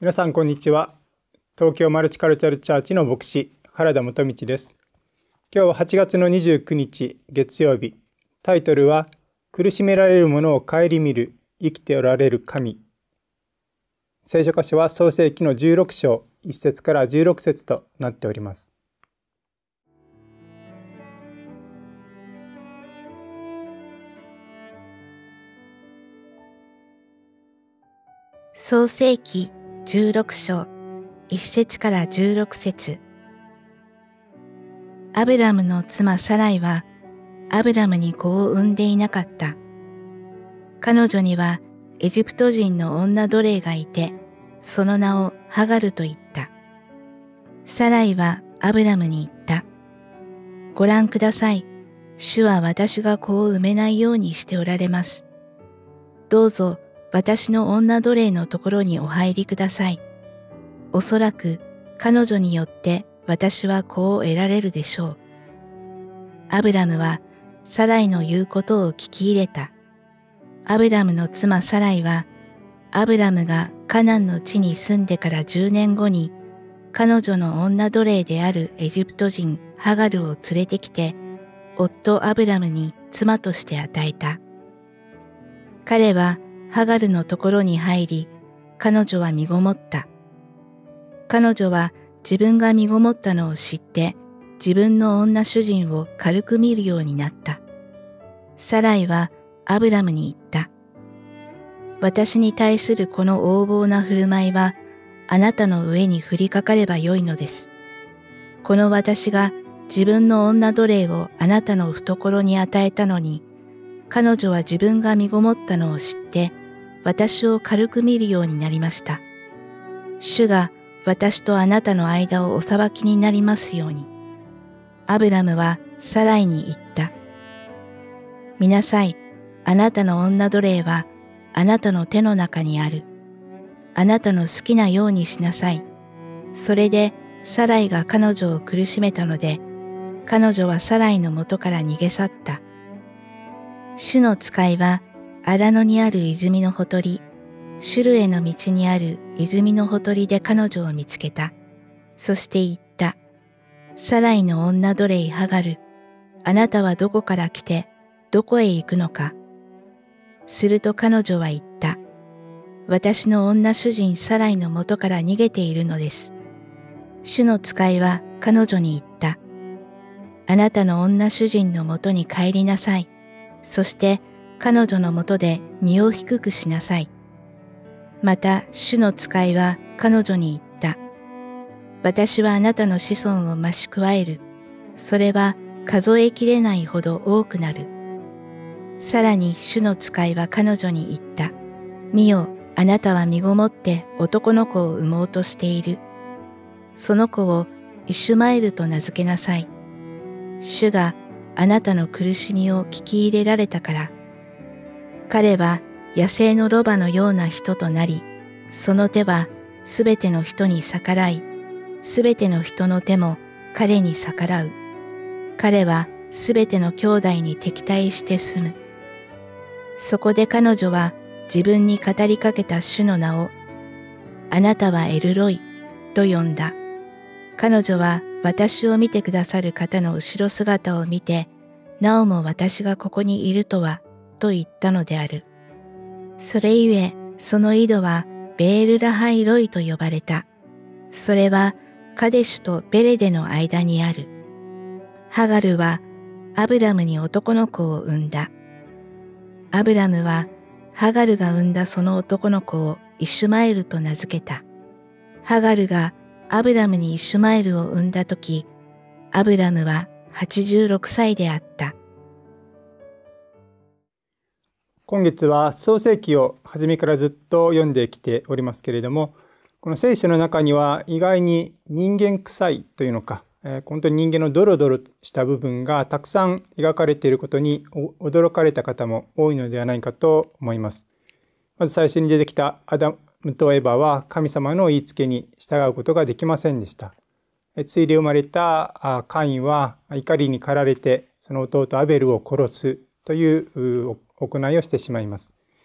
皆さんこんにちは。東京マルチカルチャルチャーチの牧師原田元道です。今日は8月の29日月曜日。タイトルは苦しめられる者を顧みる生きておられる神。聖書箇所は創世記の16章1節から16節となっております。 創世記16章1節から16節。アブラムの妻サライはアブラムに子を産んでいなかった。彼女にはエジプト人の女奴隷がいて、その名をハガルと言った。サライはアブラムに言った。ご覧ください。主は私が子を産めないようにしておられます。どうぞ私の女奴隷のところにお入りください。おそらく彼女によって私は子を得られるでしょう。アブラムはサライの言うことを聞き入れた。アブラムの妻サライは、アブラムがカナンの地に住んでから10年後に、彼女の女奴隷であるエジプト人ハガルを連れてきて、夫アブラムに妻として与えた。彼はハガルのところに入り、彼女は身ごもった。彼女は自分が身ごもったのを知って、自分の女主人を軽く見るようになった。サライはアブラムに言った。私に対するこの横暴な振る舞いは、あなたの上に降りかかればよいのです。この私が自分の女奴隷をあなたの懐に与えたのに、彼女は自分が身ごもったのを知って、私を軽く見るようになりました。主が私とあなたの間をお裁きになりますように。アブラムはサライに言った。見なさい、あなたの女奴隷はあなたの手の中にある。あなたの好きなようにしなさい。それでサライが彼女を苦しめたので、彼女はサライの元から逃げ去った。主の使いは荒野にある泉のほとり、シュルへの道にある泉のほとりで彼女を見つけた。そして言った。サライの女奴隷ハガル、あなたはどこから来て、どこへ行くのか。すると彼女は言った。私の女主人サライの元から逃げているのです。主の使いは彼女に言った。あなたの女主人の元に帰りなさい。そして彼女の元で身を低くしなさい。また主の使いは彼女に言った。私はあなたの子孫を増し加える。それは数えきれないほど多くなる。さらに主の使いは彼女に言った。見よ、あなたは身ごもって男の子を産もうとしている。その子をイシュマエルと名付けなさい。主があなたの苦しみを聞き入れられたから。彼は野生のロバのような人となり、その手はすべての人に逆らい、すべての人の手も彼に逆らう。彼はすべての兄弟に敵対して住む。そこで彼女は自分に語りかけた主の名を、あなたはエルロイと呼んだ。彼女は私を見てくださる方の後ろ姿を見て、なおも私がここにいるとは、と言ったのである。それゆえ、その井戸はベールラハイロイと呼ばれた。それはカデシュとベレデの間にある。ハガルはアブラムに男の子を産んだ。アブラムはハガルが産んだその男の子をイシュマエルと名付けた。ハガルがアブラムにイシュマエルを産んだとき、アブラムは86歳であった。 今月は創世記を初めからずっと読んできておりますけれども、この聖書の中には意外に人間臭いというのか、本当に人間のドロドロした部分がたくさん描かれていることに驚かれた方も多いのではないかと思います。まず最初に出てきたアダムとエバは神様の言いつけに従うことができませんでした。ついで生まれたカインは怒りに駆られてその弟アベルを殺すという行いをしてしまいます。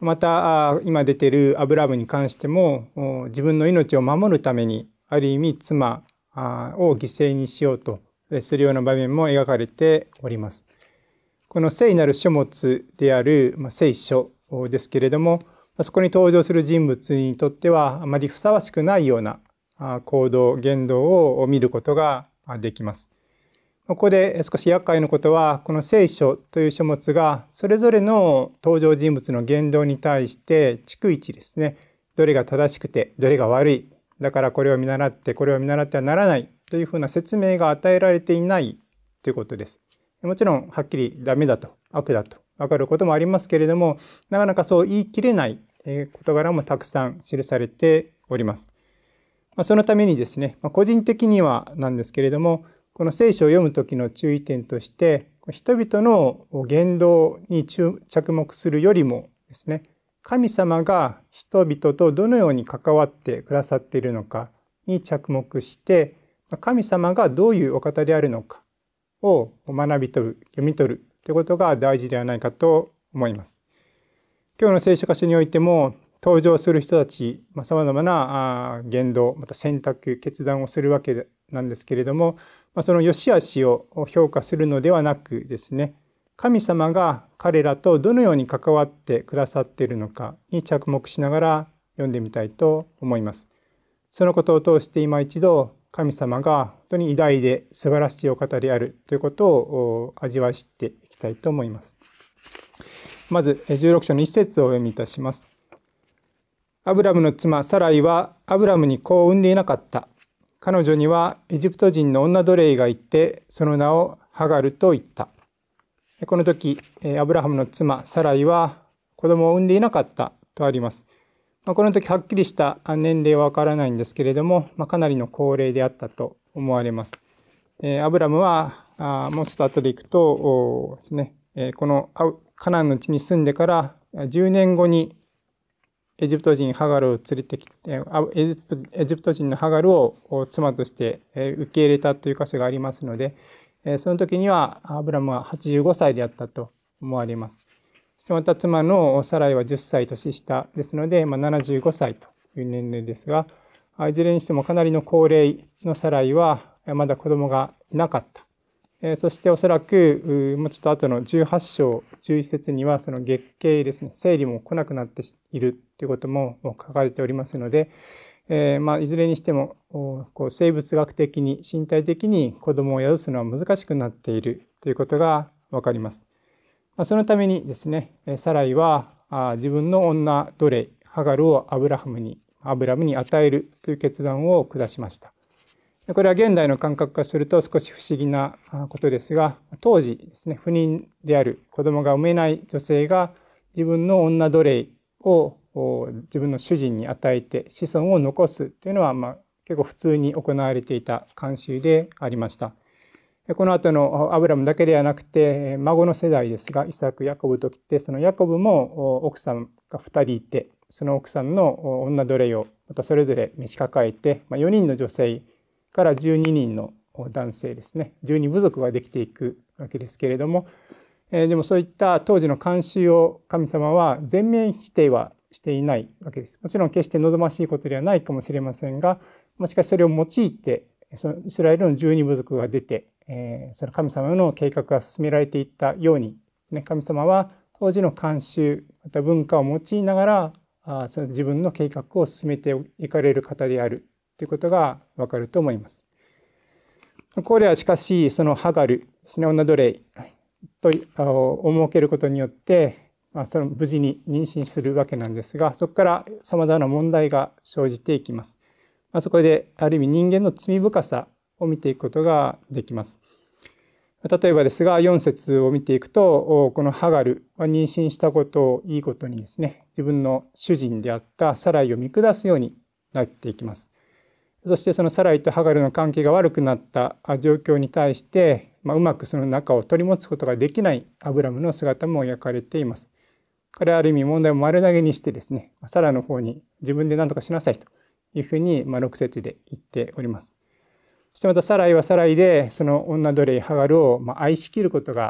また今出ているアブラムに関しても自分の命を守るためにある意味妻を犠牲にしようとするような場面も描かれております。この聖なる書物である聖書ですけれども、そこに登場する人物にとってはあまりふさわしくないような行動言動を見ることができます。ここで少し厄介なことは、この聖書という書物がそれぞれの登場人物の言動に対して逐一ですね、どれが正しくてどれが悪い、だからこれを見習ってこれを見習ってはならないというふうな説明が与えられていないということです。もちろんはっきりダメだと悪だと分かることもありますけれども、なかなかそう言い切れない事柄もたくさん記されております。そのためにですね、個人的にはなんですけれども、この聖書を読む時の注意点として、人々の言動に着目するよりもですね、神様が人々とどのように関わってくださっているのかに着目して、神様がどういうお方であるのかを学び取る、読み取るということが大事ではないかと思います。今日の聖書箇所においても登場する人たち、様々な言動、また選択、決断をするわけなんですけれども、その良し悪しを評価するのではなくですね、神様が彼らとどのように関わってくださっているのかに着目しながら読んでみたいと思います。そのことを通して今一度神様が本当に偉大で素晴らしいお方であるということを味わい知っていきたいと思います。まず16章の1節をお読みいたします。アブラムの妻サライはアブラムに子を産んでいなかった。彼女にはエジプト人の女奴隷がいて、その名をハガルと言った。この時、アブラハムの妻サライは子供を産んでいなかったとあります。この時はっきりした年齢はわからないんですけれども、かなりの高齢であったと思われます。アブラムはもうちょっと後でいくとですね、このカナンの地に住んでから10年後にエジプト人ハガルを連れてきて、エジプト人のハガルを妻として受け入れたという箇所がありますので、その時にはアブラムは85歳であったと思われます。そしてまた妻のサライは10歳年下ですので、75歳という年齢ですが、いずれにしてもかなりの高齢のサライはまだ子供がいなかった。そしておそらくもうちょっと後の18章11節にはその月経ですね、生理も来なくなっているということも書かれておりますので、いずれにしても生物学的に身体的に子供を宿すのは難しくなっているということがわかります。そのためにですね、サライは自分の女奴隷ハガルをアブラムに与えるという決断を下しました。これは現代の感覚からすると少し不思議なことですが、当時ですね、不妊である子供が産めない女性が自分の女奴隷を自分の主人に与えて子孫を残すというのは結構普通に行われていた慣習でありました。この後のアブラムだけではなくて孫の世代ですが、イサク、ヤコブときて、そのヤコブも奥さんが2人いて、その奥さんの女奴隷をまたそれぞれ召し抱えて、4人の女性から12人の男性ですね、12部族ができていくわけですけれども、でもそういった当時の慣習を神様は全面否定はしていないわけです。もちろん決して望ましいことではないかもしれませんが、しかしそれを用いてそのイスラエルの12部族が出て、その神様の計画が進められていったようにですね、神様は当時の慣習また文化を用いながらその自分の計画を進めていかれる方であるということがわかると思います。これはしかしそのハガルですね、女奴隷と設けることによってその無事に妊娠するわけなんですが、そこから様々な問題が生じていきます。そこである意味人間の罪深さを見ていくことができます。例えばですが4節を見ていくと、このハガルは妊娠したことをいいことにですね、自分の主人であったサライを見下すようになっていきます。そしてそのサライとハガルの関係が悪くなった状況に対して、うまくその中を取り持つことができないアブラムの姿も描かれています。彼はある意味問題を丸投げにしてですね、サラの方に自分で何とかしなさいというふうに6節で言っております。そしてまたサライはサライでその女奴隷ハガルを愛しきることが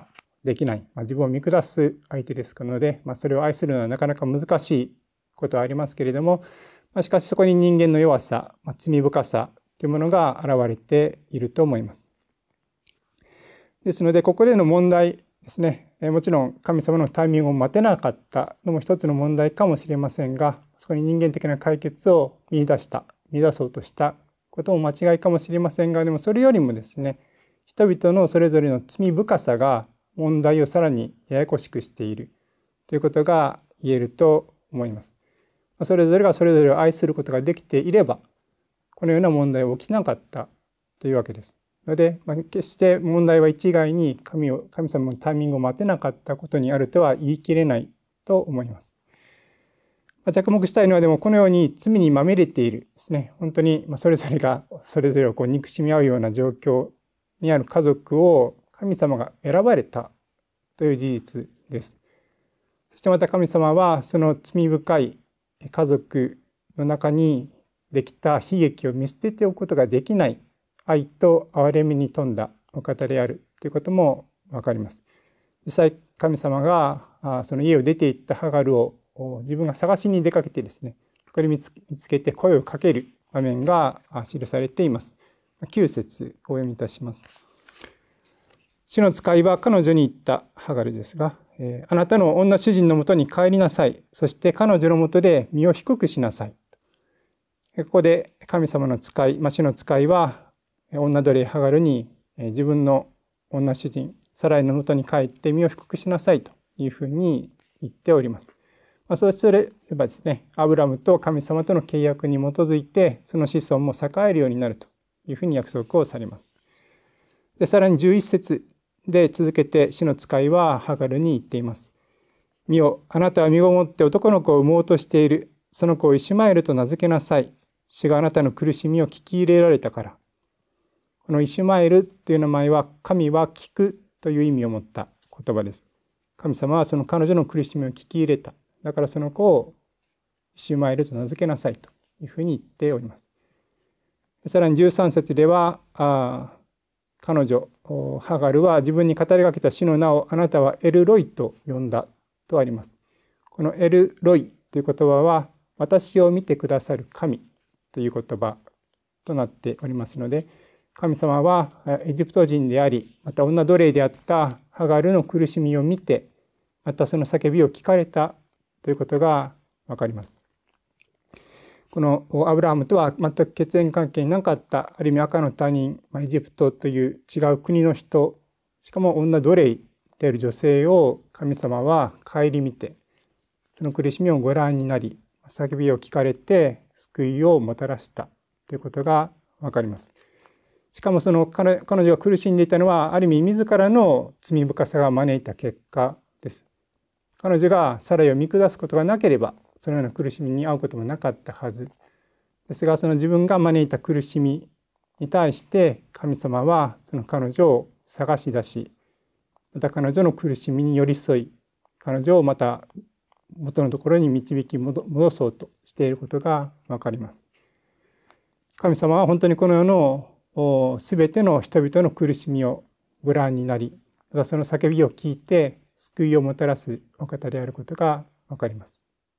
できない、自分を見下す相手ですので、それを愛するのはなかなか難しいことはありますけれども、しかしそこに人間の弱さ、罪深さというものが現れていると思います。ですので、ここでの問題ですね、もちろん神様のタイミングを待てなかったのも一つの問題かもしれませんが、そこに人間的な解決を見出そうとしたことも間違いかもしれませんが、でもそれよりもですね、人々のそれぞれの罪深さが問題をさらにややこしくしているということが言えると思います。それぞれがそれぞれを愛することができていれば、このような問題は起きなかったというわけです。ので、決して問題は一概に神様のタイミングを待てなかったことにあるとは言い切れないと思います。着目したいのはでもこのように罪にまみれているですね、本当にそれぞれがそれぞれを憎しみ合うような状況にある家族を神様が選ばれたという事実です。そしてまた神様はその罪深い家族の中にできた悲劇を見捨てておくことができない愛と憐れみに富んだお方であるということもわかります。実際神様がその家を出て行ったハガルを自分が探しに出かけてですね、そこで見つけて声をかける場面が記されています。9節お読みいたします。主の使いは彼女に言ったハガルですが、あなたの女主人のもとに帰りなさい。そして彼女のもとで身を低くしなさい。ここで神様の使い、主の使いは女奴隷ハガルに自分の女主人サライのもとに帰って身を低くしなさいというふうに言っております。そうすればですね、アブラムと神様との契約に基づいてその子孫も栄えるようになるというふうに約束をされます。でさらに11節で続けて主の使いはハガルに言っています。見よ、あなたは身ごもって男の子を産もうとしている。その子をイシュマエルと名付けなさい。主があなたの苦しみを聞き入れられたから。このイシュマエルという名前は神は聞くという意味を持った言葉です。神様はその彼女の苦しみを聞き入れた。だからその子をイシュマエルと名付けなさいというふうに言っております。さらに13節では彼女ハガルは自分に語りかけた主の名をあなたはエルロイと呼んだとあります。このエルロイという言葉は私を見てくださる神という言葉となっておりますので、神様はエジプト人であり、また女奴隷であったハガルの苦しみを見て、またその叫びを聞かれたということがわかります。このアブラハムとは全く血縁関係になかったある意味赤の他人、エジプトという違う国の人、しかも女奴隷である女性を神様は顧みて、その苦しみをご覧になり、叫びを聞かれて救いをもたらしたということがわかります。しかもその彼女が苦しんでいたのはある意味自らの罪深さが招いた結果です。彼女がサライを見下すことがなければそのような苦しみに遭うこともなかったはずですが、その自分が招いた苦しみに対して神様はその彼女を探し出し、また彼女の苦しみに寄り添い、彼女をまた元のところに導き戻そうとしていることがわかります。神様は本当にこの世のすべての人々の苦しみをご覧になり、またその叫びを聞いて救いをもたらすお方であることがわかります。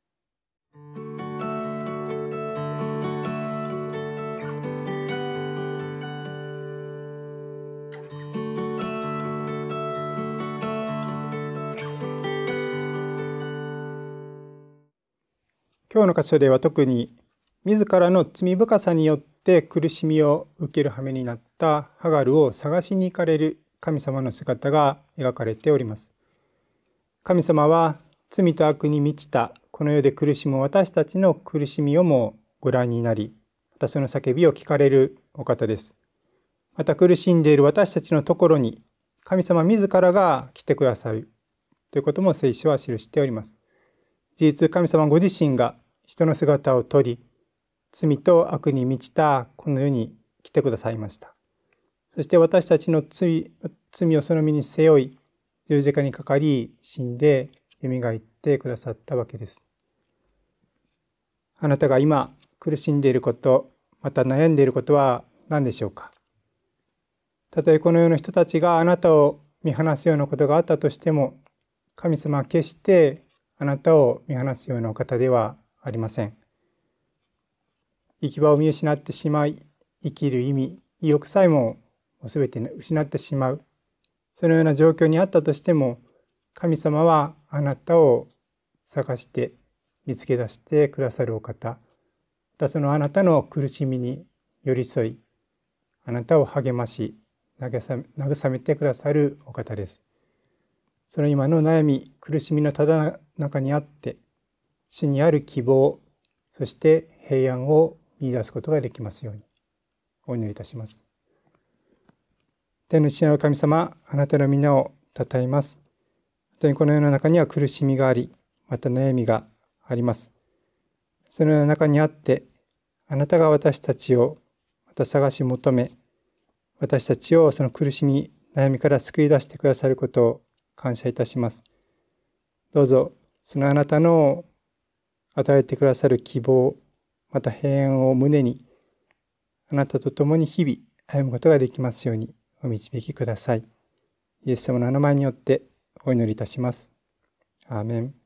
今日の箇所では特に自らの罪深さによって苦しみを受ける羽目になったハガルを探しに行かれる神様の姿が描かれております。神様は罪と悪に満ちたこの世で苦しむ私たちの苦しみをもご覧になり、またその叫びを聞かれるお方です。また苦しんでいる私たちのところに神様自らが来てくださるということも聖書は記しております。事実、神様ご自身が人の姿をとり、罪と悪に満ちたこの世に来てくださいました。そして私たちの罪をその身に背負い、十字架にかかり、死んで蘇ってくださったわけです。あなたが今苦しんでいること、また悩んでいることは何でしょうか。たとえこの世の人たちがあなたを見放すようなことがあったとしても、神様は決してあなたを見放すようなお方ではありません。行き場を見失ってしまい、生きる意味、意欲さえもすべて失ってしまう。そのような状況にあったとしても、神様はあなたを探して見つけ出してくださるお方。またそのあなたの苦しみに寄り添い、あなたを励まし、慰めてくださるお方です。その今の悩み、苦しみのただ中にあって、主にある希望、そして平安を見出すことができますように、お祈りいたします。天の父なる神様、あなたの皆をたたえます。本当にこの世の中には苦しみがあり、また悩みがあります。そのような中にあって、あなたが私たちをまた探し求め、私たちをその苦しみ、悩みから救い出してくださることを感謝いたします。どうぞ、そのあなたの与えてくださる希望、また平安を胸に、あなたと共に日々歩むことができますようにお導きください。イエス様の名前によってお祈りいたします。アーメン。